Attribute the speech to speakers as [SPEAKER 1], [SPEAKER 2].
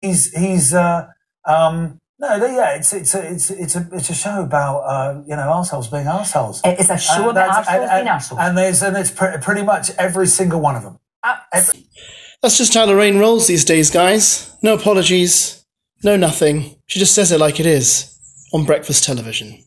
[SPEAKER 1] it's a show about arseholes being arseholes.
[SPEAKER 2] It's a show about arseholes being arseholes.
[SPEAKER 1] And it's pretty much every single one of them.
[SPEAKER 3] That's just how Lorraine rolls these days, guys. No apologies, no nothing. She just says it like it is on breakfast television.